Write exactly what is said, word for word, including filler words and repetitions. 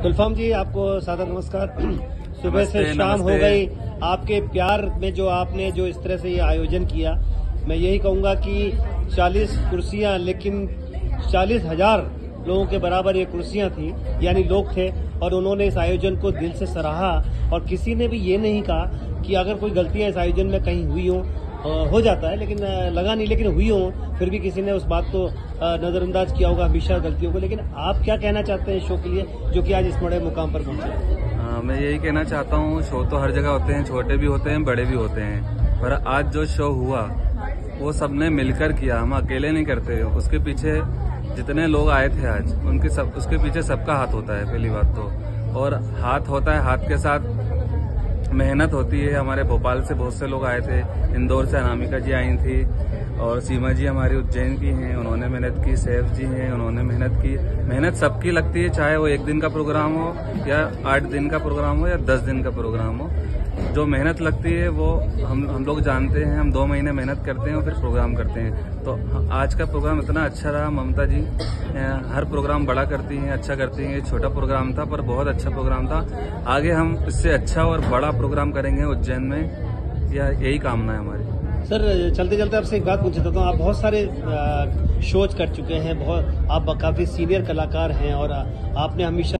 गुलफाम जी, आपको सादर नमस्कार। सुबह से शाम हो गई, आपके प्यार में जो आपने जो इस तरह से ये आयोजन किया, मैं यही कहूंगा कि चालीस कुर्सियां, लेकिन चालीस हजार लोगों के बराबर ये कुर्सियां थी, यानी लोग थे, और उन्होंने इस आयोजन को दिल से सराहा। और किसी ने भी ये नहीं कहा कि अगर कोई गलतियां इस आयोजन में कहीं हुई हो, हो जाता है, लेकिन लगा नहीं, लेकिन हुई हो, फिर भी किसी ने उस बात को नजरअंदाज किया होगा, हमेशा गलतियों को। लेकिन आप क्या कहना चाहते हैं शो के लिए, जो कि आज इस बड़े मुकाम पर पहुंचे? हाँ, मैं यही कहना चाहता हूँ, शो तो हर जगह होते हैं, छोटे भी होते हैं, बड़े भी होते हैं, पर आज जो शो हुआ वो सबने मिलकर किया, हम अकेले नहीं करते। उसके पीछे जितने लोग आए थे आज, उनके सब उसके पीछे सबका हाथ होता है, पहली बात तो। और हाथ होता है, हाथ के साथ मेहनत होती है। हमारे भोपाल से बहुत से लोग आए थे, इंदौर से अनामिका जी आई थी, और सीमा जी हमारी उज्जैन की हैं, उन्होंने मेहनत की। सैफ जी हैं, उन्होंने मेहनत की। मेहनत सबकी लगती है, चाहे वो एक दिन का प्रोग्राम हो या आठ दिन का प्रोग्राम हो या दस दिन का प्रोग्राम हो। जो मेहनत लगती है वो हम हम लोग जानते हैं। हम दो महीने मेहनत करते हैं और फिर प्रोग्राम करते हैं। तो आज का प्रोग्राम इतना अच्छा रहा। ममता जी हर प्रोग्राम बड़ा करती हैं, अच्छा करती हैं। ये छोटा प्रोग्राम था पर बहुत अच्छा प्रोग्राम था। आगे हम इससे अच्छा और बड़ा प्रोग्राम करेंगे उज्जैन में, यह यही कामना है हमारी। सर, चलते चलते आपसे एक बात पूछ सकता हूँ। आप बहुत सारे शोज कर चुके हैं, बहुत आप काफी सीनियर कलाकार हैं, और आपने हमेशा